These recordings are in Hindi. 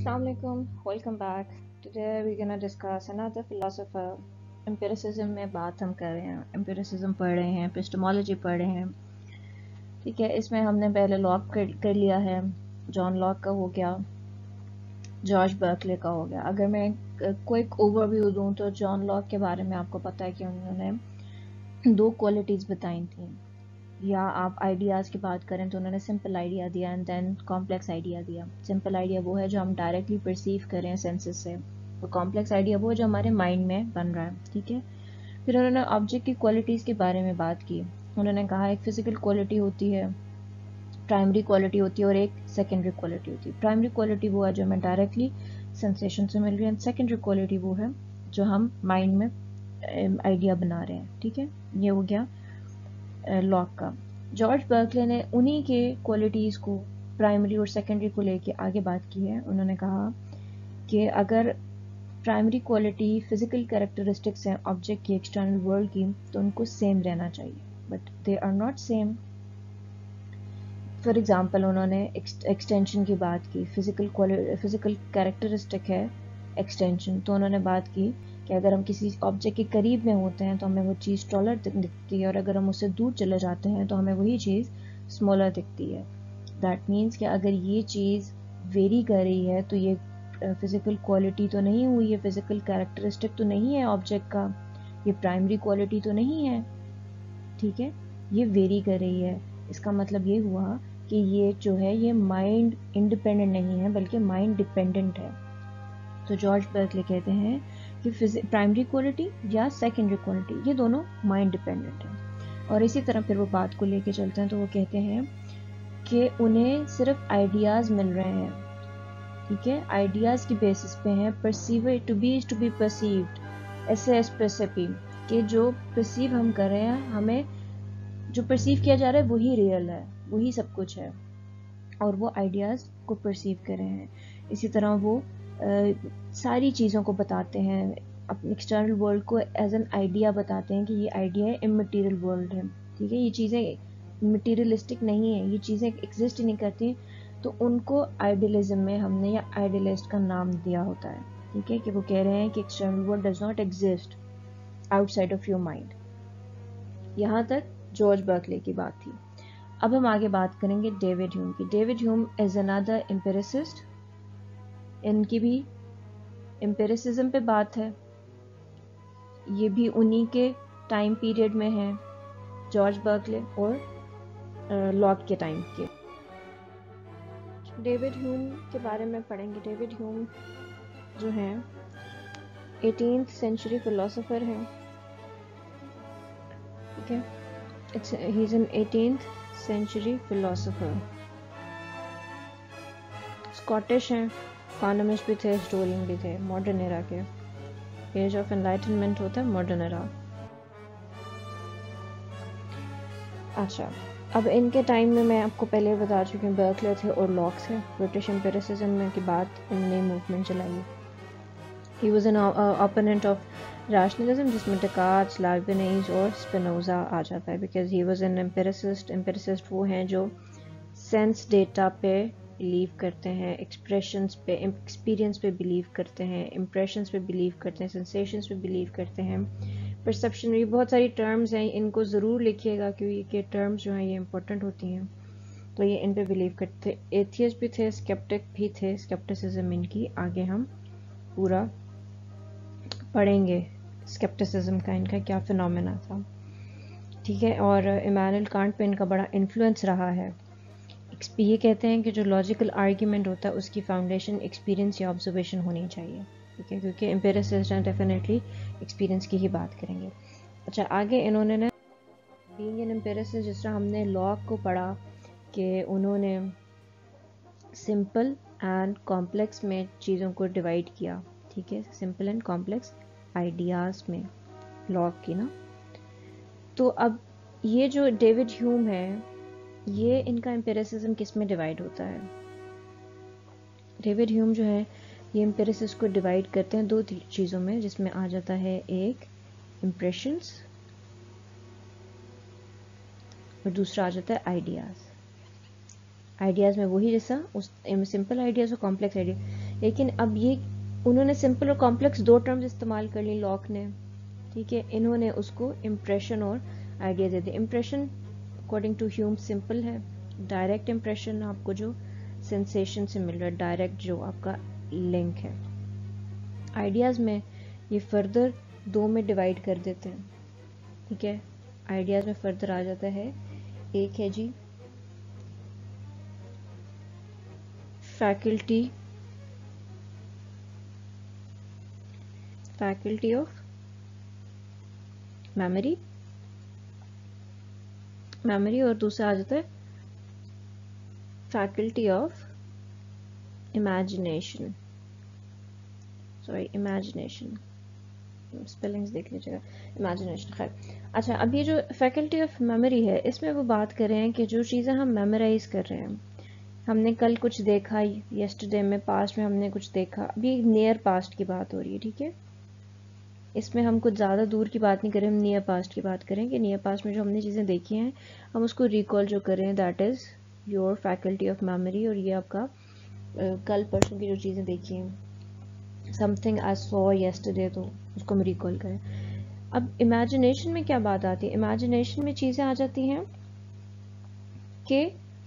Assalamualaikum, welcome back. Today we're gonna discuss another philosopher. Empiricism में बात हम कर रहे हैं. Empiricism पढ़ रहे हैं, epistemology पढ़ रहे हैं. ठीक है, इसमें हमने पहले लॉक कर लिया है. जॉन लॉक का हो गया, जॉर्ज बर्कले का हो गया. अगर मैं क्विक ओवरव्यू दूं तो जॉन लॉक के बारे में आपको पता है कि उन्होंने दो क्वालिटीज बताई थी. या आप आइडियाज़ की बात करें तो उन्होंने सिंपल आइडिया दिया एंड देन कॉम्प्लेक्स आइडिया दिया. सिंपल आइडिया वो है जो हम डायरेक्टली परसीव करें सेंसेस से, और कॉम्प्लेक्स आइडिया वो जो हमारे माइंड में बन रहा है. ठीक है, फिर उन्होंने ऑब्जेक्ट की क्वालिटीज़ के बारे में बात की. उन्होंने कहा एक फिजिकल क्वालिटी होती है, प्राइमरी क्वालिटी होती है, और एक सेकेंडरी क्वालिटी होती है. प्राइमरी क्वालिटी वो है जो हमें डायरेक्टली सेंसेशन से मिल रही है, एंड सेकेंडरी क्वालिटी वो है जो हम माइंड में आइडिया बना रहे हैं. ठीक है, ये हो गया लॉक का. जॉर्ज बर्कले ने उन्हीं के क्वालिटीज़ को, प्राइमरी और सेकेंडरी को लेके आगे बात की है. उन्होंने कहा कि अगर प्राइमरी क्वालिटी फिजिकल कैरेक्टरिस्टिक्स हैं ऑब्जेक्ट की, एक्सटर्नल वर्ल्ड की, तो उनको सेम रहना चाहिए, but they are not same. For example उन्होंने एक्सटेंशन की बात की. फिजिकल कैरेक्टरिस्टिक है एक्सटेंशन, तो उन्होंने बात की कि अगर हम किसी ऑब्जेक्ट के करीब में होते हैं तो हमें वो चीज़ टॉलर दिखती है, और अगर हम उससे दूर चले जाते हैं तो हमें वही चीज़ स्मॉलर दिखती है. दैट मीन्स कि अगर ये चीज़ वेरी कर रही है तो ये फिजिकल क्वालिटी तो नहीं हुई है, फिजिकल कैरेक्टरिस्टिक तो नहीं है ऑब्जेक्ट का, ये प्राइमरी क्वालिटी तो नहीं है. ठीक है, ये वेरी कर रही है. इसका मतलब ये हुआ कि ये जो है ये माइंड इंडिपेंडेंट नहीं है बल्कि माइंड डिपेंडेंट है. तो जॉर्ज बर्कले कहते हैं कि प्राइमरी क्वालिटी या सेकेंडरी क्वालिटी ये दोनों माइंड डिपेंडेंट है. और इसी तरह फिर वो बात को लेके चलते हैं तो वो कहते हैं कि उन्हें सिर्फ आइडियाज़ मिल रहे हैं. ठीक है, आइडियाज़ की बेसिस पे हैं. परसीव टू बी परसीव्ड, ऐसे एसपेसिपी कि जो परसीव हम कर रहे हैं, हमें जो परसीव किया जा रहा है वही रियल है, वही सब कुछ है, और वो आइडियाज़ को परसीव कर रहे हैं. इसी तरह वो सारी चीज़ों को बताते हैं, अपने एक्सटर्नल वर्ल्ड को एज एन आइडिया बताते हैं कि ये आइडिया है, इमटेरियल वर्ल्ड है. ठीक है, ये चीज़ें मटीरियलिस्टिक नहीं है, ये चीज़ें एग्जिस्ट ही नहीं करती. तो उनको आइडियलिज्म में हमने या आइडियलिस्ट का नाम दिया होता है. ठीक है, कि वो कह रहे हैं कि external world does not exist outside of your mind. यहाँ तक जॉर्ज बर्कले की बात थी. अब हम आगे बात करेंगे डेविड ह्यूम की. David Hume is another empiricist. इनकी भी एम्पिरिसिज्म पे बात है. ये भी उन्हीं के टाइम पीरियड में है, जॉर्ज बर्कले और लॉक के टाइम के. डेविड ह्यूम के बारे में पढ़ेंगे. डेविड ह्यूम जो हैं 18th सेंचुरी फिलोसोफर हैं. ठीक है, he is an 18th century philosopher. Scottish हैं, इकोनॉमिस्ट भी थे, हिस्टोरियन भी थे. मॉडर्न एरा के, एज ऑफ एनलाइटनमेंट होता है मॉडर्न एरा. अच्छा, अब इनके टाइम में मैं आपको पहले बता चुकी हूँ, बर्कले थे और लॉक थे. ब्रिटिश एम्पिरिसिज्म में के बाद इन्होंने मूवमेंट चलाई. He was an opponent of rationalism, जिसमें डेकार्ट्स, लाइबनिज और स्पिनोजा आ जाता है, because he was an empiricist. Empiricist वो हैं जो सेंस डेटा पे बिलीव करते हैं, एक्सप्रेशंस पे, एक्सपीरियंस पे बिलीव करते हैं, इम्प्रेशंस पे बिलीव करते हैं, सेंसेशंस पे बिलीव करते हैं, परसेप्शन. ये बहुत सारी टर्म्स हैं, इनको ज़रूर लिखिएगा क्योंकि ये टर्म्स जो हैं ये इंपॉर्टेंट होती हैं. तो ये इन पे बिलीव करते थे. एथियस्ट भी थे, स्केप्टिक भी थे. स्केप्टिसिज्म इनकी आगे हम पूरा पढ़ेंगे, स्केप्टिसिज्म का इनका क्या फिनोमेना था. ठीक है, और इमैनुअल कांट पे इनका बड़ा इन्फ्लुएंस रहा है. ये कहते हैं कि जो लॉजिकल आर्ग्यूमेंट होता है उसकी फाउंडेशन एक्सपीरियंस या ऑब्जर्वेशन होनी चाहिए. ठीक है, क्योंकि एम्पिरिसिस्ट डेफिनेटली एक्सपीरियंस की ही बात करेंगे. अच्छा, आगे इन्होंने ना बीइंग एन एम्पिरिसिस्ट, जिस तरह हमने लॉक को पढ़ा कि उन्होंने सिंपल एंड कॉम्प्लेक्स में चीज़ों को डिवाइड किया. ठीक है, सिंपल एंड कॉम्प्लेक्स आइडियाज़ में लॉक की ना. तो अब ये जो डेविड ह्यूम है, ये इनका एम्पिरिसिज्म किस में डिवाइड होता है. डेविड ह्यूम जो है ये एम्पिरिसिस को डिवाइड करते हैं दो चीज़ों में, जिसमें आ जाता है एक इम्प्रेशंस और दूसरा आ जाता है आइडियाज़. आइडियाज़ में वही जैसा उस सिंपल आइडियाज़ और कॉम्प्लेक्स आइडिया. लेकिन अब ये उन्होंने सिंपल और कॉम्प्लेक्स दो टर्म्स इस्तेमाल कर ली लॉक ने, ठीक है। इन्होंने उसको इम्प्रेशन और आइडिया दे दिया। Impression according to Hume simple है, डायरेक्ट इम्प्रेशन आपको जो सेंसेशन से मिल रहा है, डायरेक्ट जो आपका लिंक है। आइडियाज में ये फर्दर दो में डिवाइड कर देते हैं, ठीक है। आइडियाज में फर्दर आ जाता है, एक है जी फैकल्टी ऑफ मेमोरी, और दूसरा आ जाता है फैकल्टी ऑफ इमेजिनेशन, स्पेलिंग्स देख लीजिएगा, इमेजिनेशन। खैर, अच्छा, अब ये जो फैकल्टी ऑफ मेमोरी है, इसमें वो बात कर रहे हैं कि जो चीज़ें हम मेमोराइज कर रहे हैं, हमने कल कुछ देखा, यस्टरडे में, पास्ट में हमने कुछ देखा, अभी नियर पास्ट की बात हो रही है, ठीक है। इसमें हम कुछ ज़्यादा दूर की बात नहीं करें, हम नियर पास्ट की बात करें कि नियर पास्ट में जो हमने चीज़ें देखी हैं हम उसको रिकॉल जो करें, that is your faculty of memory. और ये आपका कल परसों की जो चीज़ें देखी हैं, समथिंग आई सॉ यस्टरडे, तो उसको हम रिकॉल करें। अब इमेजिनेशन में क्या बात आती है, इमेजिनेशन में चीज़ें आ जाती हैं कि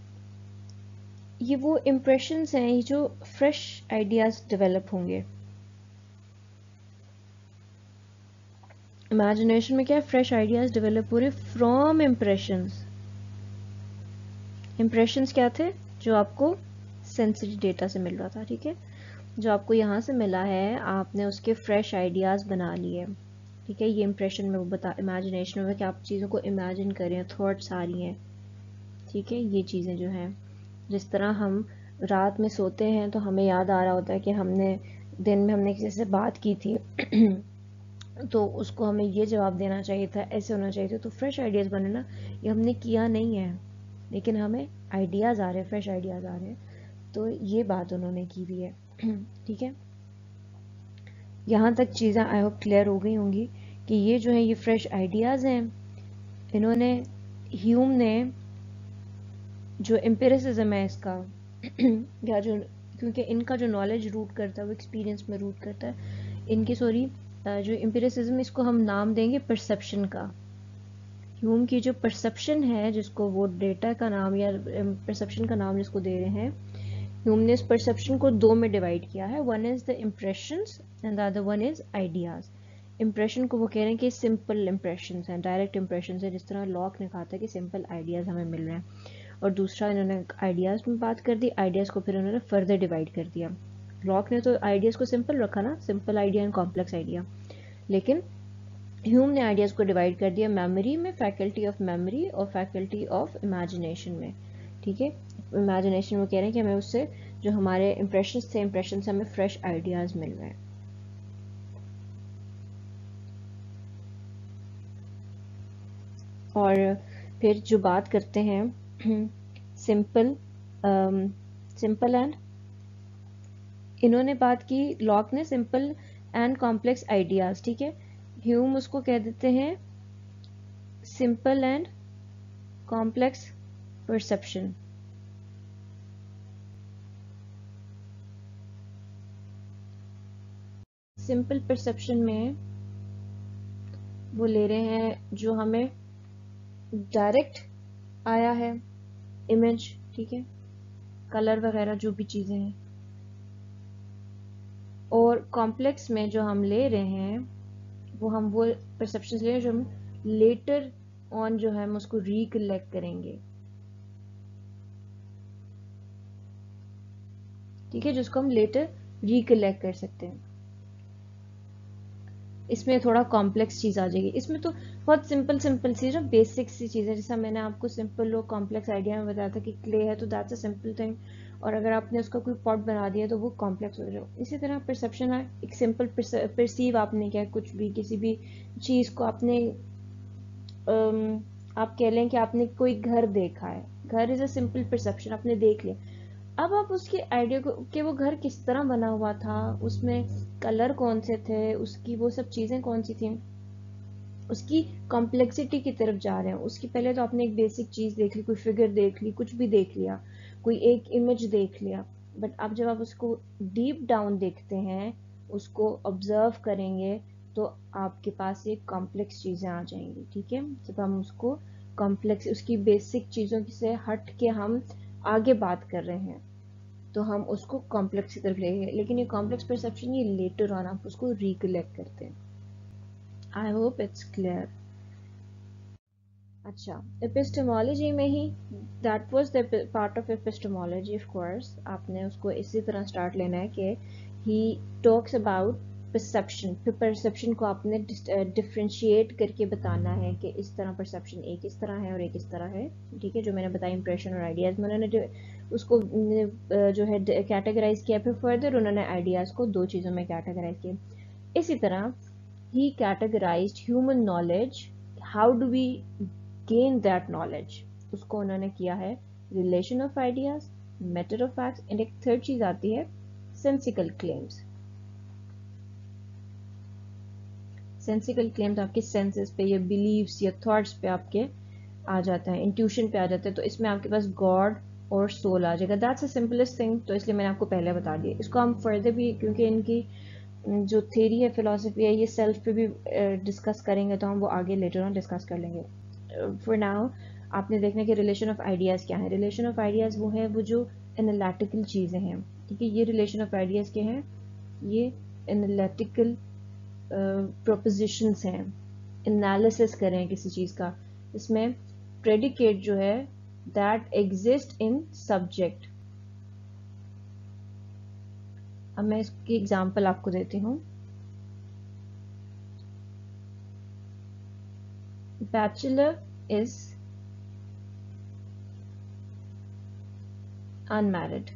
ये वो इम्प्रेशंस हैं, ये जो फ्रेश आइडियाज डेवलप होंगे। इमेजिनेशन में क्या है, फ्रेश आइडियाज डेवलप हो रहे फ्रॉम इम्प्रेशंस। इम्प्रेशंस क्या थे, जो आपको सेंसरी डेटा से मिल रहा था, ठीक है। जो आपको यहाँ से मिला है, आपने उसके फ्रेश आइडियाज बना लिए, ठीक है। ये इम्प्रेशन में वो बता, इमेजिनेशन में कि आप चीज़ों को इमेजिन करें, थॉट्स आ रही हैं, ठीक है। ये चीज़ें जो हैं, जिस तरह हम रात में सोते हैं तो हमें याद आ रहा होता है कि हमने दिन में हमने किसी से बात की थी तो उसको हमें ये जवाब देना चाहिए था, ऐसे होना चाहिए था, तो फ्रेश आइडियाज़ बने ना। ये हमने किया नहीं है, लेकिन हमें आइडियाज़ आ रहे हैं, फ्रेश आइडियाज़ आ रहे हैं, तो ये बात उन्होंने की हुई है ठीक है। यहाँ तक चीज़ें आई होप क्लियर हो गई होंगी कि ये जो है ये फ्रेश आइडियाज़ हैं। इन्होंने, ह्यूम ने, जो एम्पिरिसिज्म है इसका या जो, क्योंकि इनका जो नॉलेज रूट करता है वो एक्सपीरियंस में रूट करता है, इनकी जो एम्पिरिसिज्म, इसको हम नाम देंगे परसेप्शन का। ह्यूम की जो परसेप्शन है, जिसको वो डेटा का नाम या परसेप्शन का नाम जिसको दे रहे हैं, ह्यूम ने इस परसेप्शन को दो में डिवाइड किया है। One is the impressions and the other one is ideas. Impression को वो कह रहे हैं कि सिंपल इम्प्रेशंस हैं, डायरेक्ट इम्प्रेशंस है, जिस तरह लॉक ने कहा था कि सिंपल आइडियाज हमें मिल रहे हैं। और दूसरा इन्होंने आइडियाज में बात कर दी, आइडियाज को फिर उन्होंने फर्दर डिवाइड कर दिया। लॉक ने तो आइडियाज को सिंपल रखा ना, simple idea and complex idea, लेकिन ह्यूम ने आइडियाज को डिवाइड कर दिया मेमोरी में, फैकल्टी ऑफ मेमोरी और फैकल्टी ऑफ इमेजिनेशन में, ठीक है। इमेजिनेशन में कह रहे हैं कि हमें उससे जो हमारे इंप्रेशंस थे, इंप्रेशन से हमें फ्रेश आइडियाज मिल रहे हैं। और फिर जो बात करते हैं सिंपल एंड, इन्होंने बात की, लॉक ने, सिंपल एंड कॉम्प्लेक्स आइडियाज, ठीक है। ह्यूम उसको कह देते हैं simple and complex perception. Simple perception में वो ले रहे हैं जो हमें डायरेक्ट आया है इमेज, ठीक है, कलर वगैरह जो भी चीजें हैं। और कॉम्प्लेक्स में जो हम ले रहे हैं वो परसेप्शन ले रहे हैं जो हम लेटर ऑन जो है हम उसको रिकलेक्ट करेंगे, ठीक है, जिसको हम लेटर रिकलेक्ट कर सकते हैं। इसमें थोड़ा कॉम्प्लेक्स चीज आ जाएगी, इसमें तो बहुत सिंपल सी जो बेसिक सी चीज है, जैसा मैंने आपको सिंपल और कॉम्प्लेक्स आइडिया में बताया था कि क्ले है तो दैट्स अ सिंपल थिंग, और अगर आपने उसका कोई पॉट बना दिया तो वो कॉम्प्लेक्स हो जाए। इसी तरह परसेप्शन है, एक सिंपल परसीव आपने क्या, कुछ भी, किसी भी चीज को आपने आप कह लें कि आपने कोई घर देखा है, घर इज अ सिंपल परसेप्शन, आपने देख लिया। अब आप उसके आइडिया को कि वो घर किस तरह बना हुआ था, उसमें कलर कौन से थे, उसकी वो सब चीजें कौन सी थी, उसकी कॉम्प्लेक्सिटी की तरफ जा रहे हैं। उसकी पहले तो आपने एक बेसिक चीज देख ली, कोई फिगर देख ली, कुछ भी देख लिया, कोई एक इमेज देख लिया, बट अब जब आप उसको डीप डाउन देखते हैं, उसको ऑब्जर्व करेंगे, तो आपके पास ये कॉम्प्लेक्स चीज़ें आ जाएंगी। ठीक है, जब हम उसको कॉम्प्लेक्स, उसकी बेसिक चीज़ों से हट के हम आगे बात कर रहे हैं, तो हम उसको कॉम्प्लेक्स की तरफ लेंगे। लेकिन ये कॉम्प्लेक्स परसेप्शन ये लेटर ऑन आप उसको रिकलेक्ट करते हैं। I hope it's clear. अच्छा, एपिस्टेमोलॉजी में ही, that was the part of epistemology of course, आपने उसको इसी तरह स्टार्ट लेना है कि ही टॉक्स अबाउट परसेप्शन। फिर परसेप्शन को आपने डिफ्रेंशिएट करके बताना है कि इस तरह परसेप्शन एक इस तरह है और एक इस तरह है। ठीक है, जो मैंने बताया इंप्रेशन और आइडियाज में उन्होंने उसको जो है कैटेगराइज किया। फिर फर्दर उन्होंने आइडियाज को दो चीज़ों में कैटेगराइज किया। इसी तरह he categorized human knowledge, how do we gain that knowledge, उसको उन्होंने किया है relation of ideas, matter of facts, and एक थर्ड चीज आती है sensical claims। sensical claims आपके senses पे या beliefs या thoughts पे आपके आ जाता है, intuition पे आ जाता है। तो इसमें आपके पास God और soul आ जाएगा। that's the simplest thing, तो इसलिए मैंने आपको पहले बता दिया। इसको हम further भी, क्योंकि इनकी जो थ्योरी है, फिलोसफी है, ये सेल्फ पे भी डिस्कस करेंगे, तो हम वो आगे लेटर ऑन डिस्कस कर लेंगे। फॉर नाउ आपने देखना कि रिलेशन ऑफ आइडियाज़ क्या है। रिलेशन ऑफ आइडियाज़ वो है, वो जो एनालिटिकल चीज़ें हैं। ठीक है, ये रिलेशन ऑफ आइडियाज़ क्या हैं, ये एनालिटिकल प्रोपोजिशंस हैं, एनालिसिस करें किसी चीज़ का। इसमें प्रेडिकेट जो है दैट एग्जिस्ट इन सब्जेक्ट। अब मैं इसकी एग्जांपल आपको देती हूँ। Bachelor is unmarried,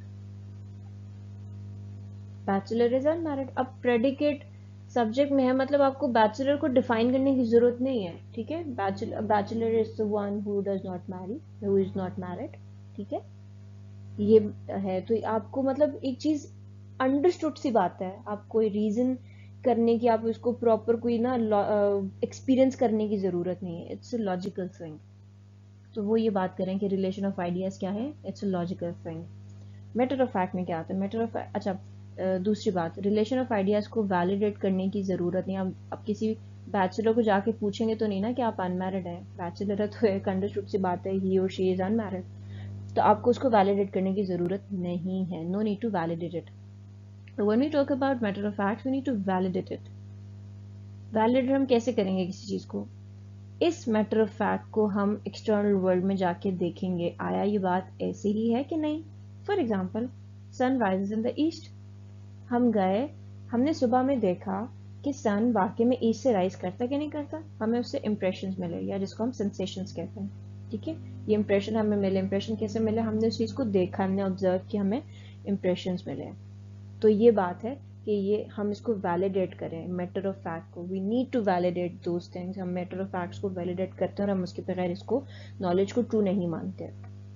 bachelor is unmarried. अब प्रेडिकेट सब्जेक्ट में है, मतलब आपको बैचलर को डिफाइन करने की जरूरत नहीं है। ठीक है, bachelor is the one who does not marry, who is not married. ठीक है, ये है। तो आपको मतलब एक चीज अंडरस्टूड सी बात है, आप कोई रीजन करने की, आप उसको प्रॉपर कोई ना एक्सपीरियंस करने की जरूरत नहीं है। It's a logical thing. तो वो ये बात करें कि रिलेशन ऑफ आइडियाज क्या है, it's a logical thing. Matter of fact में क्या आता है, मैटर ऑफ, अच्छा दूसरी बात, रिलेशन ऑफ आइडियाज को वैलिडेट करने की जरूरत नहीं। अब किसी बैचलर को जाके पूछेंगे तो नहीं ना कि आप अनमैरिड हैं। बैचलर है तो एक अंडरस्टूड सी बात है, ही और शी इज अनमैरिड, तो आपको उसको वैलिडेट करने की जरूरत नहीं है। No need to validate it. When we talk about matter of fact, we need to validate it. Validate हम कैसे करेंगे किसी चीज को, इस मैटर ऑफ फैक्ट को हम एक्सटर्नल वर्ल्ड में जाके देखेंगे, आया ये बात ऐसे ही है कि नहीं। For example, sun rises in the east, हम गए, हमने सुबह में देखा कि सन वाकई में ईस्ट से राइज करता कि नहीं करता, हमें उससे इंप्रेशंस मिले, या जिसको हम सेंसेशंस कहते हैं। ठीक है, ये इंप्रेशन हमें मिले। इंप्रेशन कैसे मिले, हमने उस चीज को देखा, हमने ऑब्जर्व किया, हमें इंप्रेशंस मिले। तो ये बात है कि ये हम इसको वैलिडेट करें, मैटर ऑफ फैक्ट को। We need to validate those things. हम मैटर ऑफ फैक्ट्स को वैलिडेट करते हैं और हम उसके बगैर इसको, नॉलेज को ट्रू नहीं मानते।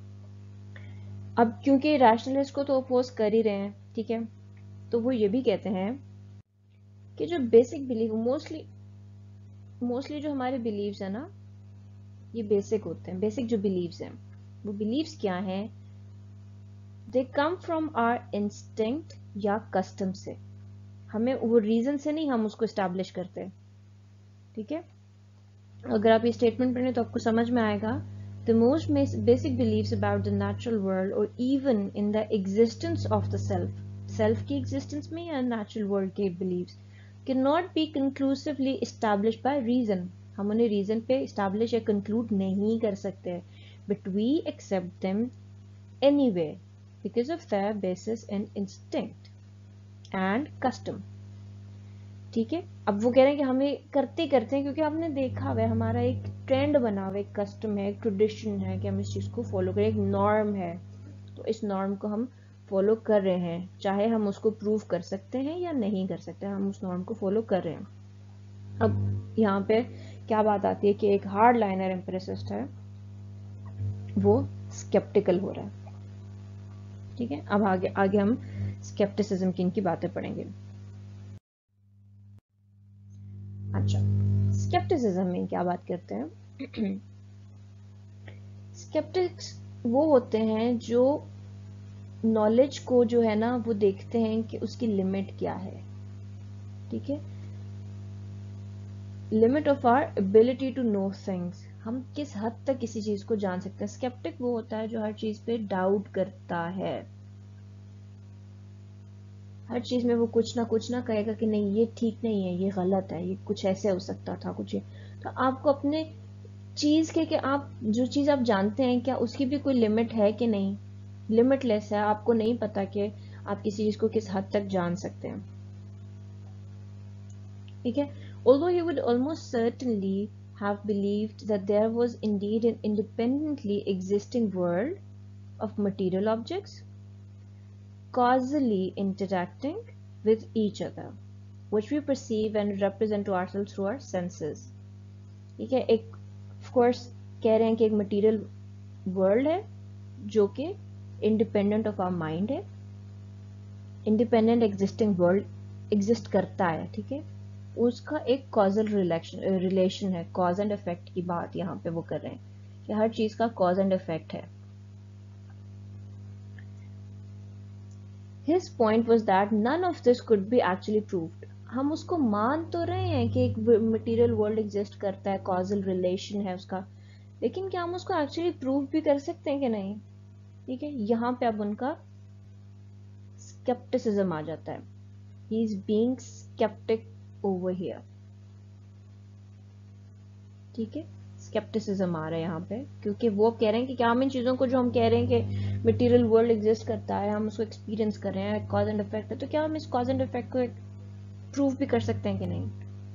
अब क्योंकि रैशनलिस्ट को तो अपोज कर ही रहे हैं, ठीक है, तो वो ये भी कहते हैं कि जो बेसिक बिलीव, मोस्टली जो हमारे बिलीव्स है ना, ये बेसिक होते हैं। बेसिक जो बिलीव्स हैं, वो बिलीव्स क्या हैं, they come from our instinct या कस्टम से। हमें वो रीजन से नहीं हम उसको एस्टैब्लिश करते। ठीक है, अगर आप ये स्टेटमेंट पढ़ें तो आपको समझ में आएगा। The most basic beliefs about the natural world और even in the existence of the self, self की एग्जिस्टेंस में या नेचुरल वर्ल्ड के beliefs, can not be conclusively establish by reason. हम उन्हें रीजन पे एस्टैब्लिश या कंक्लूड नहीं कर सकते, but we accept them anyway because of their basis in instinct and custom। ठीक है, अब वो कह रहे हैं कि हमें करते करते हैं क्योंकि हमने देखा हुआ है, हमारा एक ट्रेंड बना हुआ है, एक कस्टम है, एक ट्रेडिशन है कि हम इस चीज को फॉलो करें, एक नॉर्म है। तो इस नॉर्म को हम फॉलो कर रहे हैं, चाहे हम उसको प्रूव कर सकते हैं या नहीं कर सकते, हम उस नॉर्म को फॉलो कर रहे हैं। अब यहाँ पे क्या बात आती है कि एक हार्ड लाइनर एम्पिरिसिस्ट है, वो स्केप्टिकल हो रहा है। ठीक है, अब आगे आगे हम स्केप्टिसिज्म की इनकी बातें पढ़ेंगे। अच्छा, स्केप्टिसिज्म में क्या बात करते हैं। स्केप्टिक्स वो होते हैं जो नॉलेज को जो है ना वो देखते हैं कि उसकी लिमिट क्या है, ठीक है, limit of our ability to know things, हम किस हद तक किसी चीज को जान सकते हैं। स्केप्टिक वो होता है जो हर चीज पे डाउट करता है, हर चीज में वो कुछ ना कहेगा कि नहीं ये ठीक नहीं है, ये गलत है, ये कुछ ऐसे हो सकता था कुछ ये। तो आपको अपने चीज के कि आप जो चीज आप जानते हैं क्या उसकी भी कोई लिमिट है कि नहीं, लिमिटलेस है, आपको नहीं पता कि आप किसी चीज को किस हद तक जान सकते हैं, ठीक है। Although he would almost certainly have believed that there was indeed an independently existing world of material objects causally interacting with each other, which we perceive and represent to ourselves through our senses, ठीक है। एक ऑफ कोर्स कह रहे हैं कि एक मटेरियल वर्ल्ड है जो कि इंडिपेंडेंट ऑफ आवर माइंड है, इंडिपेंडेंट एग्जिस्टिंग वर्ल्ड एग्जिस्ट करता है, ठीक है, उसका एक कॉजल रिलेशन है, कॉज एंड इफेक्ट की बात यहाँ पे वो कर रहे हैं कि हर चीज का कॉज एंड इफेक्ट है। His point was that none of this could be actually proved. हम उसको मान तो रहे हैं कि एक मटेरियल वर्ल्ड एग्जिस्ट करता है, कॉजल रिलेशन है उसका, लेकिन क्या हम उसको एक्चुअली प्रूव भी कर सकते हैं कि नहीं, ठीक है। यहाँ पे अब उनका स्केप्टिसिज्म आ जाता है, he is being sceptic over here, ठीक है, स्केप्टिसिज्म आ रहा है यहाँ पे, क्योंकि वो कह रहे हैं कि क्या हम इन चीजों को जो हम कह रहे हैं कि मटेरियल वर्ल्ड एग्जिस्ट करता है, हम उसको एक्सपीरियंस कर रहे हैं, कॉज एंड इफेक्ट है, तो क्या हम इस कॉज एंड इफेक्ट को प्रूव भी कर सकते हैं कि नहीं।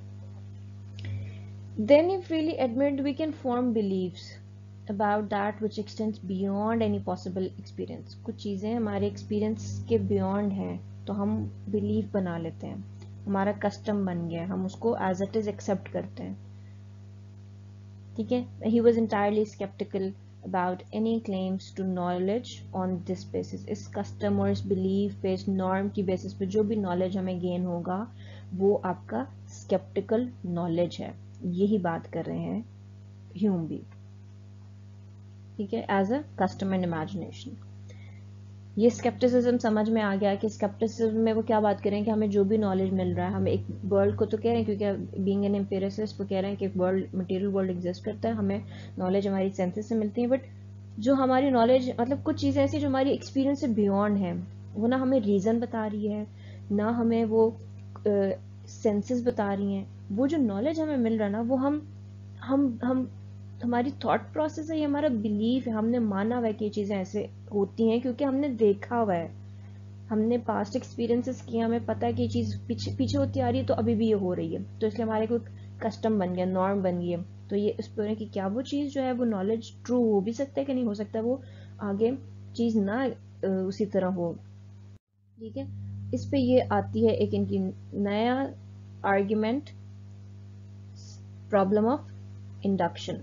Then he freely admitted we can form beliefs about that which extends beyond any possible experience. कुछ चीजें हमारे एक्सपीरियंस के बियॉन्ड हैं तो हम बिलीव बना लेते हैं, हमारा कस्टम बन गया, हम उसको एज इट इज एक्सेप्ट करते हैं, ठीक है। He was entirely skeptical about any claims to knowledge on this basis. इस कस्टम और इस बिलीव पे, इस नॉर्म की बेसिस पे जो भी नॉलेज हमें गेन होगा वो आपका स्केप्टिकल नॉलेज है, यही बात कर रहे हैं ह्यूम भी, ठीक है, as a custom and imagination. ये स्केप्टिसिज्म समझ में आ गया कि स्केप्टिसिज्म में वो क्या बात करें कि हमें जो भी नॉलेज मिल रहा है, हमें एक वर्ल्ड को तो कह रहे हैं, क्योंकि बीइंग एन एम्पिरिसिस्ट वो कह रहे हैं कि एक वर्ल्ड मटेरियल वर्ल्ड एग्जिस्ट करता है, हमें नॉलेज हमारी सेंसेस से मिलती है, बट जो हमारी नॉलेज मतलब कुछ चीज़ें ऐसी जो हमारी एक्सपीरियंस से बियॉन्ड है, वो ना हमें रीज़न बता रही है ना हमें वो सेंसेस बता रही हैं, वो जो नॉलेज हमें मिल रहा है ना वो हम हमारी थॉट प्रोसेस है, ये हमारा बिलीफ है, हमने माना हुआ है कि ये चीज़ें ऐसे होती हैं क्योंकि हमने देखा हुआ है, हमने पास्ट एक्सपीरियंसेस किया, हमें पता है कि ये चीज़ पीछे होती आ रही है तो अभी भी ये हो रही है, तो इसलिए हमारे कोई कस्टम बन गया, नॉर्म बन गई है। तो ये इस पर है कि क्या वो चीज़ जो है वो नॉलेज ट्रू हो भी सकता है कि नहीं हो सकता, वो आगे चीज़ ना उसी तरह हो, ठीक है। इस पे ये आती है एक इनकी नया आर्ग्यूमेंट, प्रॉब्लम ऑफ इंडक्शन,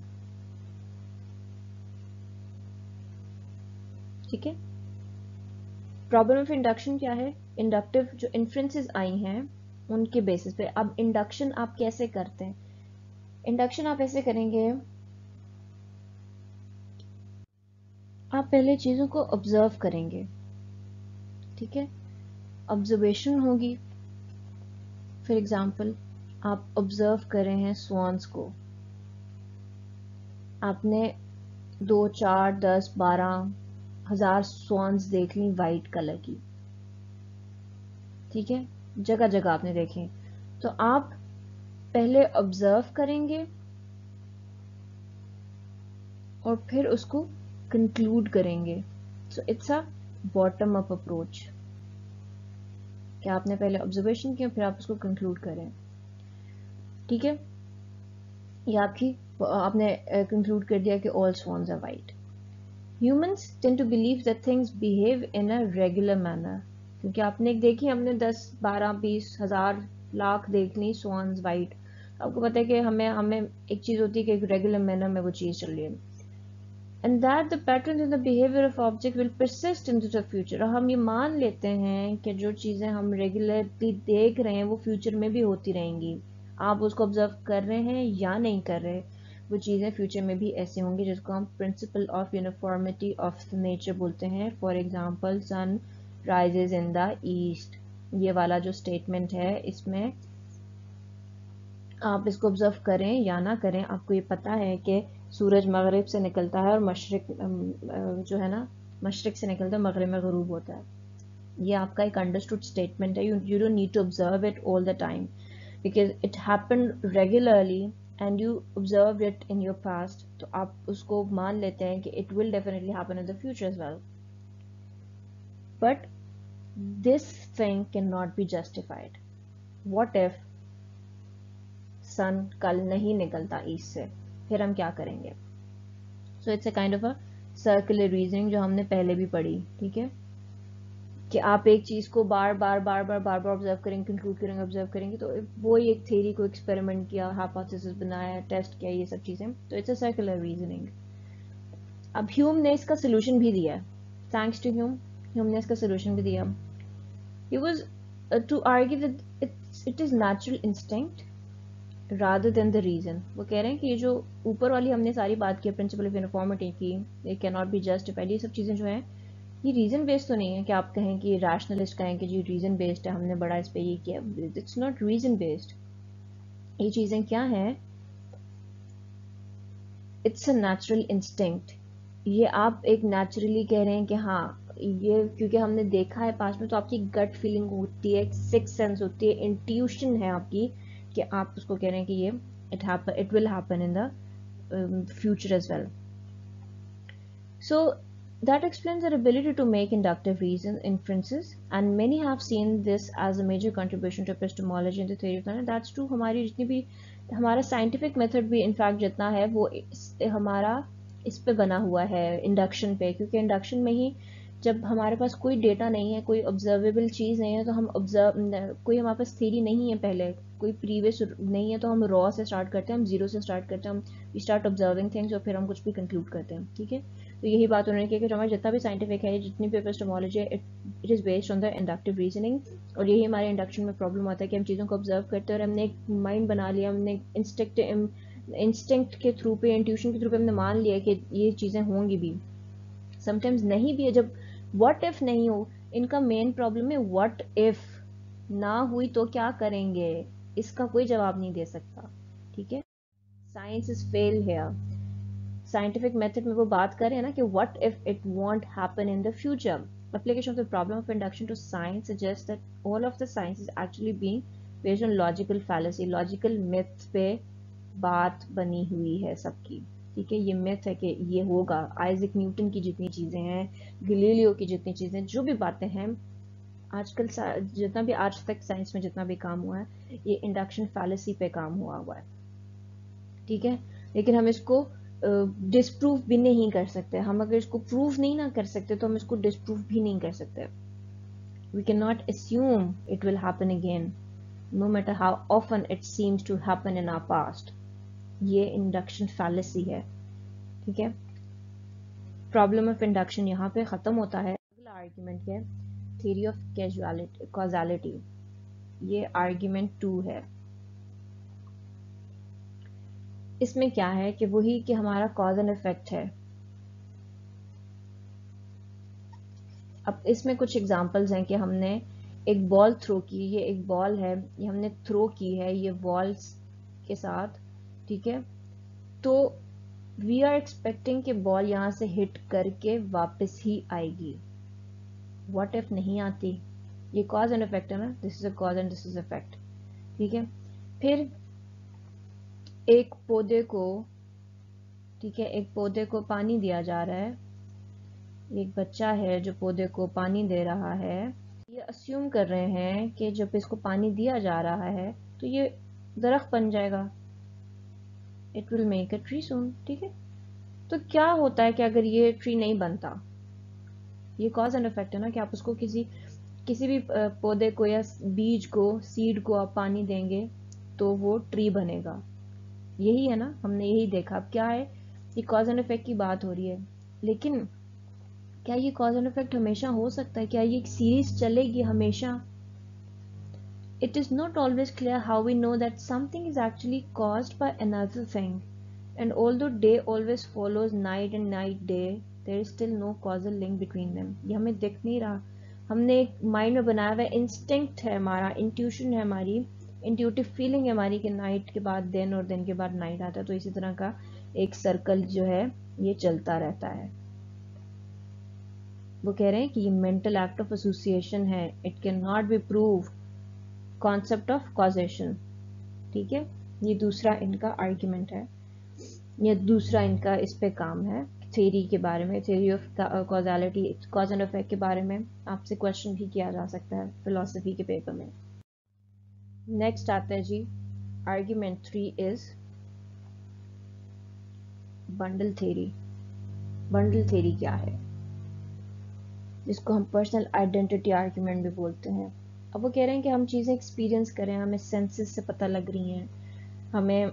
ठीक है। प्रॉब्लम ऑफ इंडक्शन क्या है, इंडक्टिव जो इन्फ्रेंसेस आई हैं उनके बेसिस पे। अब इंडक्शन आप कैसे करते हैं, इंडक्शन आप ऐसे करेंगे, आप पहले चीजों को ऑब्जर्व करेंगे, ठीक है, ऑब्जर्वेशन होगी। फॉर एग्जाम्पल आप ऑब्जर्व कर रहे हैं स्वॉन्स को, आपने 2, 4, 10, 12,000 स्वॉन्स देख ली वाइट कलर की, ठीक है, जगह जगह आपने देखे, तो आप पहले ऑब्जर्व करेंगे और फिर उसको कंक्लूड करेंगे। So it's a bottom up approach, कि आपने पहले ऑब्जर्वेशन किया फिर आप उसको कंक्लूड करें, ठीक है। ये आपने कंक्लूड कर दिया कि all swans are white. Humans tend to believe that things behave in a regular manner, क्योंकि आपने एक देखी, हमने 10, 12, 20, 1000, लाख देख ली स्वॉन्स वाइट, आपको पता है कि हमें हमें एक चीज होती है कि एक रेगुलर मैनर में वो चीज चल रही है, and that the patterns in the behavior of object will persist into the future। और हम ये मान लेते हैं कि जो चीज़ें हम रेगुलरली देख रहे हैं वो फ्यूचर में भी होती रहेंगी, आप उसको ऑब्जर्व कर रहे हैं या नहीं कर रहे, वो चीज़ें फ्यूचर में भी ऐसे होंगी, जिसको हम principle of uniformity of the nature बोलते हैं। For example sun rises in the east, ये वाला जो स्टेटमेंट है, इसमें आप इसको ऑब्जर्व करें या ना करें, आपको ये पता है कि सूरज मगरिब से निकलता है और मशरिक जो है ना, मशरिक से निकलता है, मगरिब में गरूब होता है। ये आपका एक अंडरस्टूड स्टेटमेंट है। You don't need to observe it all the time, because it happened regularly and you observe it in your past, तो आप उसको मान लेते हैं कि it will definitely happen in the future as well. But this thing can not be justified. What if sun कल नहीं निकलता ईस्ट से, फिर हम क्या करेंगे? So it's a kind of a circular reasoning जो हमने पहले भी पढ़ी, ठीक है, कि आप एक चीज को बार बार ऑब्जर्व करेंगे, कंक्लूड करेंगे, ऑब्जर्व करेंगे, तो वो एक थ्योरी को एक्सपेरिमेंट किया, हाइपोथेसिस बनाया, टेस्ट किया, ये सब चीजें, तो इट्स अ सर्कुलर रीजनिंग। अब ह्यूम ने इसका सोल्यूशन भी दिया, थैंक्स टू ह्यूम ने इसका सोल्यूशन भी दिया। He was to argue that it is natural instinct rather than the reason। वो कह रहे हैं कि ये जो ऊपर वाली हमने सारी बात की, प्रिंसिपल ऑफ यूनिफॉर्मिटी की, ये कैन नॉट बी जस्टिफाइड, ये सब चीज़ें जो हैं ये रीजन बेस्ड तो नहीं है कि आप कहें कि रैशनलिस्ट कहें कि जी रीजन बेस्ड है, हमने बड़ा इस पे ये किया, इट्स नॉट रीजन बेस्ड। ये चीज़ें क्या हैं? It's a natural instinct. ये आप एक नेचुरली कह रहे हैं कि हाँ ये क्योंकि हमने देखा है पास्ट में, तो आपकी गट फीलिंग होती है, सिक्स सेंस होती है, इंट्यूशन है आपकी, कि आप उसको कह रहे हैं कि ये it will happen in the future as well. So that explains our ability to make inductive reason inferences, and many have seen this as a major contribution to epistemology and the theory of knowledge। That's true। हमारी जितनी भी हमारा साइंटिफिक मेथड भी इनफैक्ट जितना है वो हमारा इस पे बना हुआ है, इंडक्शन पे, क्योंकि इंडक्शन में ही जब हमारे पास कोई डेटा नहीं है, कोई ऑब्जर्वेबल चीज़ नहीं है, तो हम कोई हमारे पास थ्योरी नहीं है, पहले कोई प्रीवियस नहीं है, तो हम रॉ से स्टार्ट करते हैं, हम जीरो से स्टार्ट करते हैं, हम वी स्टार्ट ऑब्जर्विंग थिंग्स और फिर हम कुछ भी कंक्लूड करते हैं, ठीक है। तो यही बात उन्होंने की कि हमारा जितना भी साइंटिफिक है, जितनी भी एपिस्टेमोलॉजी है, it is based on the inductive reasoning. और यही हमारे इंडक्शन में प्रॉब्लम आता है कि हम चीज़ों को ऑब्जर्व करते हैं और हमने एक माइंड बना लिया, हमने इंस्टिंक्ट के थ्रू पे, इंट्यूशन के थ्रू पे हमने मान लिया कि ये चीज़ें होंगी भी, समटाइम्स नहीं भी है। जब व्हाट इफ नहीं हो, इनका मेन प्रॉब्लम है व्हाट इफ ना हुई तो क्या करेंगे, इसका कोई जवाब नहीं दे सकता, ठीक है। Science is fail here. Scientific method में वो बात कर रहे हैं ना कि what if it won't happen in the future. Application of the problem of induction to science suggests that all of the science is actually being based on logical fallacy, logical myth पे बात बनी हुई है सबकी, ठीक है। ये मिथ है कि ये होगा। आइजैक न्यूटन की जितनी चीज़ें हैं, गैलीलियो की जितनी चीज़ें, जो भी बातें हैं आजकल, जितना भी आज तक साइंस में जितना भी काम हुआ है, ये इंडक्शन फैलेसी पे काम हुआ है, ठीक है। लेकिन हम इसको डिसप्रूव भी नहीं कर सकते। हम अगर इसको प्रूव नहीं ना कर सकते तो हम इसको डिसप्रूव भी नहीं कर सकते। We can not assume it will happen again no matter how often it seems to happen in our past। ये इंडक्शन फैलेसी है, ठीक है। प्रॉब्लम ऑफ इंडक्शन यहाँ पे खत्म होता है। अगला आर्ग्यूमेंट है थ्योरी ऑफ कॉजालिटी। ये आर्ग्यूमेंट 2 है। इसमें क्या है कि वही कि हमारा कॉज एंड इफेक्ट है। अब इसमें कुछ एग्जांपल्स हैं कि हमने एक बॉल थ्रो की, ये एक बॉल है, ये हमने थ्रो की है ये बॉल्स के साथ, ठीक है। तो वी आर एक्सपेक्टिंग कि बॉल यहाँ से हिट करके वापस ही आएगी। व्हाट इफ नहीं आती? ये कॉज एंड इफेक्ट है ना, this is a cause and this is effect, ठीक है। फिर एक पौधे को, ठीक है, एक पौधे को पानी दिया जा रहा है, एक बच्चा है जो पौधे को पानी दे रहा है। ये अस्यूम कर रहे हैं कि जब इसको पानी दिया जा रहा है तो ये दरख्त बन जाएगा, it will make a tree soon, ठीक है। तो क्या होता है कि अगर ये ट्री नहीं बनता? ये कॉज एंड इफेक्ट है ना, कि आप उसको किसी भी पौधे को या बीज को, सीड को आप पानी देंगे तो वो ट्री बनेगा। यही है ना, हमने यही देखा। अब क्या है, ये कॉज एंड इफेक्ट की बात हो रही है, लेकिन क्या ये कॉज एंड इफेक्ट हमेशा हो सकता है? क्या ये सीरीज चलेगी हमेशा? It is not always clear how we know that something is actually caused by another thing। And although day always follows night and night day, there is still no causal link between them. ये हमें दिख नहीं रहा, हमने एक माइंड में बनाया हुआ है, इंस्टिंक्ट है हमारा, इंट्यूशन है हमारी, इंट्यूटिव फीलिंग है हमारी कि नाइट के बाद दिन और दिन के बाद नाइट आता है। तो इसी तरह का एक सर्कल जो है ये चलता रहता है। वो कह रहे हैं कि ये मेंटल एक्ट ऑफ एसोसिएशन है, it can not be prove concept of causation. ठीक है, ये दूसरा इनका आर्ग्यूमेंट है, ये दूसरा इनका इस पे काम है थ्योरी के बारे में, theory of causality, cause and effect के बारे में आपसे क्वेश्चन भी किया जा सकता है फिलोसफी के पेपर में। नेक्स्ट आता है जी argument 3 is bundle theory. Bundle theory क्या है, जिसको हम पर्सनल आइडेंटिटी आर्ग्यूमेंट भी बोलते हैं। अब वो कह रहे हैं कि हम चीज़ें एक्सपीरियंस करें, हमें सेंसेस से पता लग रही हैं, हमें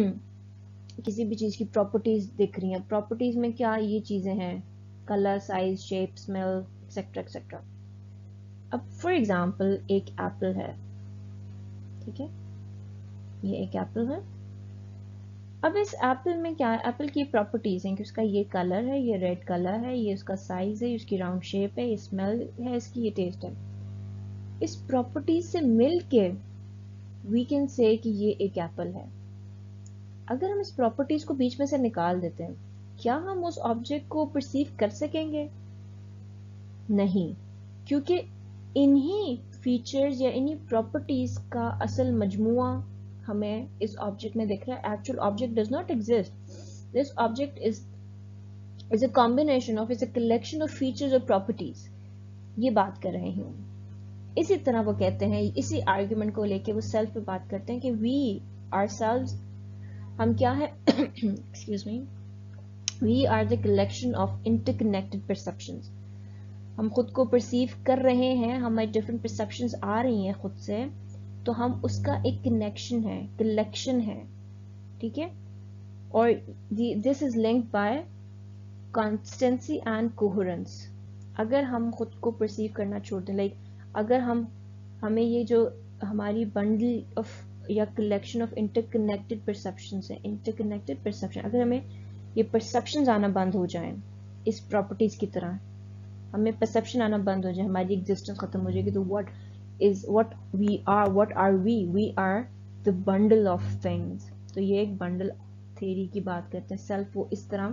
किसी भी चीज़ की प्रॉपर्टीज दिख रही हैं। प्रॉपर्टीज में क्या ये चीज़ें हैं, colour, size, shape, smell, etcetera etcetera. अब फॉर एग्जांपल एक एप्पल है, ठीक है, ये एक एप्पल है। अब इस एप्पल में क्या है, एप्पल की प्रॉपर्टीज हैं कि उसका ये कलर है, ये रेड कलर है, ये उसका साइज है, उसकी राउंड शेप है, ये स्मेल है इसकी, ये टेस्ट है। इस प्रॉपर्टीज से मिलके वी कैन से कि ये एक एप्पल है। अगर हम इस प्रॉपर्टीज को बीच में से निकाल देते हैं, क्या हम उस ऑब्जेक्ट को परसीव कर सकेंगे? नहीं, क्योंकि इन्हीं फीचर्स या इन्हीं प्रॉपर्टीज का असल मजमुआ हमें इस ऑब्जेक्ट में दिख रहा है। Actual object does not exist, this object is a combination of, is a collection of features और प्रॉपर्टीज। ये बात कर रहे हैं। इसी तरह वो कहते हैं, इसी आर्ग्यूमेंट को लेके वो सेल्फ पे बात करते हैं कि वी आवरसेल्व्स, हम क्या है excuse me, we are the collection of interconnected perceptions. हम खुद को परसीव कर रहे हैं, हमारी डिफरेंट परसेप्शंस आ रही हैं खुद से, तो हम उसका एक कनेक्शन है, कलेक्शन है, ठीक है। और this is linked by consistency and coherence. अगर हम खुद को परसीव करना छोड़ दें, लाइक अगर हमें ये जो हमारी बंडल ऑफ या कलेक्शन ऑफ इंटरकनेक्टेड परसेप्शंस है, इंटरकनेक्टेड परसेप्शन, अगर हमें ये परसेप्शंस आना बंद हो जाएं इस प्रॉपर्टीज की तरह, हमें परसेप्शन आना बंद हो जाए, हमारी एग्जिस्टेंस खत्म हो जाएगी, तो what are we are the bundle of things। तो ये एक बंडल थ्योरी की बात करते हैं। सेल्फ वो इस तरह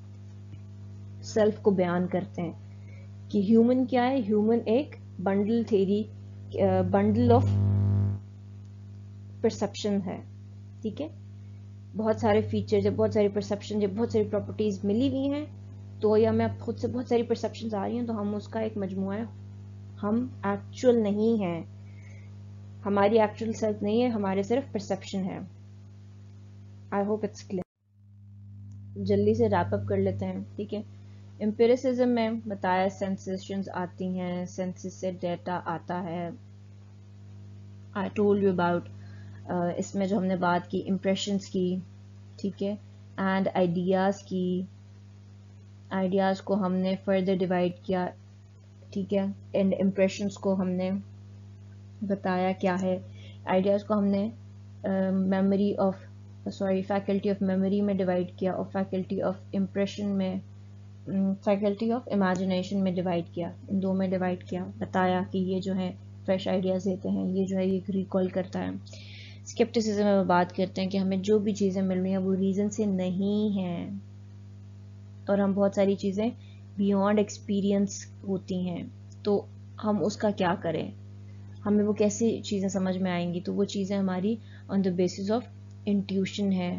सेल्फ को बयान करते हैं कि ह्यूमन क्या है, ह्यूमन एक bundle theory, bundle of perception है, ठीक है। बहुत सारे फीचर्स, जब बहुत सारी परसेप्शन, जब बहुत सारी प्रॉपर्टीज मिली हुई हैं, तो या मैं खुद से बहुत सारी परसेप्शंस आ रही हैं, तो हम उसका एक मजमुआ है। हम एक्चुअल नहीं है, हमारी एक्चुअल सेल्फ नहीं है, हमारे सिर्फ परसेप्शन है। I hope it's clear. जल्दी से रैप अप कर लेते हैं, ठीक है। एम्पिरिसिज्म में बताया सेंसेशंस आती हैं, सेंसेस से डेटा आता है। आई टोल्ड यू अबाउट, इसमें जो हमने बात की इम्प्रेशंस की, ठीक है, एंड आइडियाज़ की। आइडियाज़ को हमने फर्दर डिवाइड किया, ठीक है, एंड इम्प्रेशंस को हमने बताया क्या है। आइडियाज़ को हमने memory of faculty of memory में डिवाइड किया, और फैकल्टी ऑफ इम्प्रेशन में, फैकल्टी ऑफ इमेजिनेशन में डिवाइड किया, इन दो में डिवाइड किया। बताया कि ये जो है फ्रेश आइडियाज़ देते हैं, ये जो है ये रिकॉल करता है। स्केप्टिसिज्म में बात करते हैं कि हमें जो भी चीज़ें मिल रही हैं वो रीज़न से नहीं हैं, और हम बहुत सारी चीज़ें बियॉन्ड एक्सपीरियंस होती हैं, तो हम उसका क्या करें, हमें वो कैसी चीज़ें समझ में आएंगी। तो वो चीज़ें हमारी on the basis of intuition है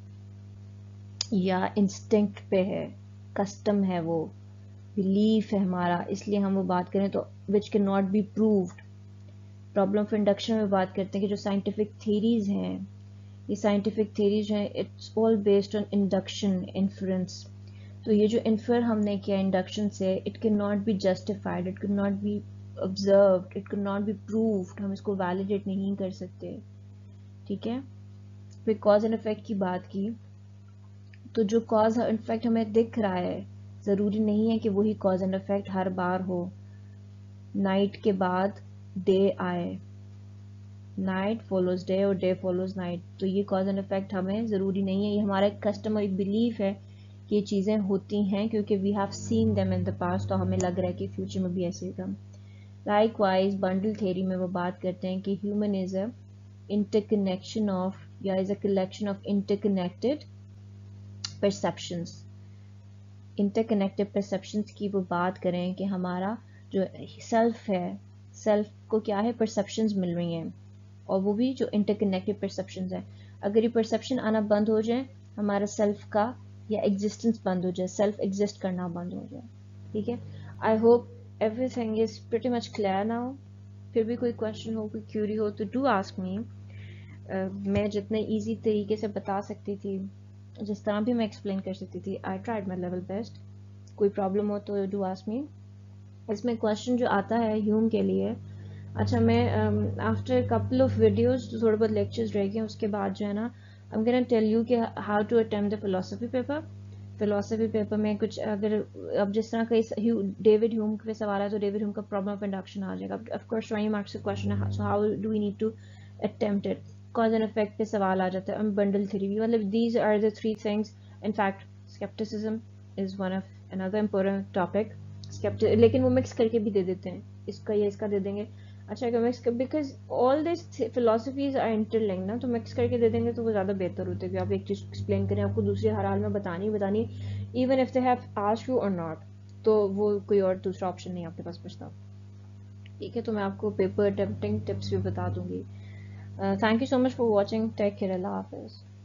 या इंस्टिंक्ट पे है, कस्टम है, वो बिलीफ है हमारा, इसलिए हम वो बात करें तो which can not be proved. Problem of induction में बात करते हैं कि जो साइंटिफिक थ्योरीज हैं, ये साइंटिफिक थ्योरीज हैं, it's all based on induction, inference. तो ये जो इन्फर हमने किया इंडक्शन से, it can not be justified, it can not be observed, it can not be proved, हम इसको वैलिडेट नहीं कर सकते, ठीक है। फिर कॉज एंड इफेक्ट की बात की, तो जो कॉज एंड इफेक्ट हमें दिख रहा है, ज़रूरी नहीं है कि वही कॉज एंड इफेक्ट हर बार हो। नाइट के बाद डे आए, नाइट फॉलोज डे और डे फॉलोज नाइट। तो ये कॉज एंड इफेक्ट हमें ज़रूरी नहीं है, ये हमारा एक कस्टमर बिलीफ है कि ये चीज़ें होती हैं क्योंकि we have seen them in the past, तो हमें लग रहा है कि फ्यूचर में भी ऐसे होगा। लाइकवाइज बंडल थ्योरी में वो बात करते हैं कि human is a interconnection of या is a collection of interconnected perceptions. Interconnected perceptions की वो बात करें कि हमारा जो सेल्फ है, सेल्फ को क्या है, परसेप्शंस मिल रही हैं, और वो भी जो इंटरकनेक्टेड परसेप्शंस है। अगर ये परसेप्शन आना बंद हो जाए, हमारा सेल्फ का या एग्जिस्टेंस बंद हो जाए, सेल्फ एग्जिस्ट करना बंद हो जाए। ठीक है, I hope everything is pretty much clear now. फिर भी कोई क्वेश्चन हो, कोई क्यूरी हो तो डू आस्क मी। मैं जितने इजी तरीके से बता सकती थी, जिस तरह भी मैं एक्सप्लेन कर सकती थी, I tried my level best. कोई प्रॉब्लम हो तो डू आस्क मी। इसमें क्वेश्चन जो आता है ह्यूम के लिए, अच्छा मैं आफ्टर कपल ऑफ वीडियोस जो थोड़े बहुत लेक्चर्स रह गए उसके बाद जो है ना, I am gonna tell you कि how to attempt the philosophy paper. Philosophy paper में कुछ अगर अब जिस तरह का डेविड ह्यूम पे सवाल है तो डेविड ह्यूम का प्रॉब्लम ऑफ इंडक्शन आ जाएगा। ऑफ कोर्स 20 मार्क्स का क्वेश्चन है, so how do we need to attempt it. Cause and effect पे सवाल आ जाता है, बंडल थ्योरी, मतलब these are the three things. In fact scepticism is one of another important topic. लेकिन वो मिक्स करके भी दे देते हैं, इसका या इसका दे देंगे। अच्छा अगर मिक्स कर, because all this philosophies are interlinked ना, तो मिक्स करके दे देंगे तो वो ज़्यादा बेहतर होता है कि आप एक चीज़ एक्सप्लेन करें, आपको दूसरी हर हाल में बतानी even if they have asked you और नॉट, तो वो कोई और दूसरा ऑप्शन नहीं आपके पास बचता। ठीक है, तो मैं आपको पेपर अटेम्प्टिंग टिप्स भी बता दूंगी। Thank you so much for watching, take care, अल्लाह हाफिज़।